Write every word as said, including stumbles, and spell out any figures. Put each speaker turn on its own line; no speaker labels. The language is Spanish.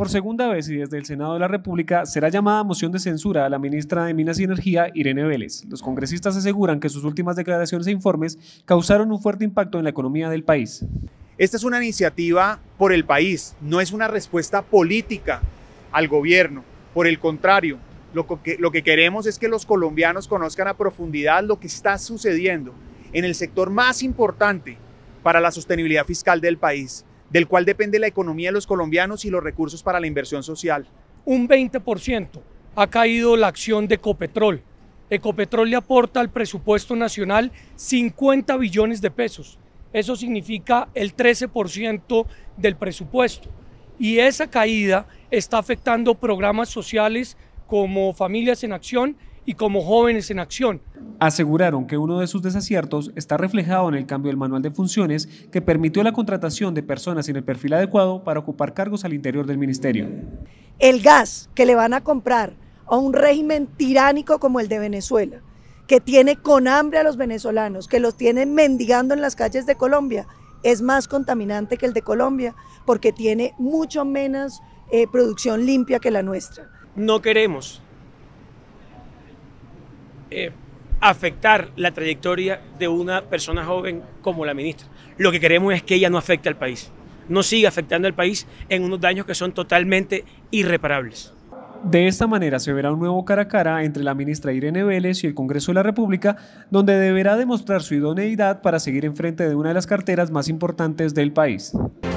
Por segunda vez y desde el Senado de la República será llamada a moción de censura a la ministra de Minas y Energía, Irene Vélez. Los congresistas aseguran que sus últimas declaraciones e informes causaron un fuerte impacto en la economía del país.
Esta es una iniciativa por el país, no es una respuesta política al gobierno. Por el contrario, lo que, lo que queremos es que los colombianos conozcan a profundidad lo que está sucediendo en el sector más importante para la sostenibilidad fiscal del país, del cual depende la economía de los colombianos y los recursos para la inversión social.
Un veinte por ciento ha caído la acción de Ecopetrol. Ecopetrol le aporta al presupuesto nacional cincuenta billones de pesos. Eso significa el trece por ciento del presupuesto. Y esa caída está afectando programas sociales como Familias en Acción y como Jóvenes en Acción.
Aseguraron que uno de sus desaciertos está reflejado en el cambio del manual de funciones que permitió la contratación de personas sin el perfil adecuado para ocupar cargos al interior del ministerio.
El gas que le van a comprar a un régimen tiránico como el de Venezuela, que tiene con hambre a los venezolanos, que los tiene mendigando en las calles de Colombia, es más contaminante que el de Colombia porque tiene mucho menos eh, producción limpia que la nuestra.
No queremos eh, afectar la trayectoria de una persona joven como la ministra. Lo que queremos es que ella no afecte al país, no siga afectando al país en unos daños que son totalmente irreparables.
De esta manera se verá un nuevo cara a cara entre la ministra Irene Vélez y el Congreso de la República, donde deberá demostrar su idoneidad para seguir enfrente de una de las carteras más importantes del país.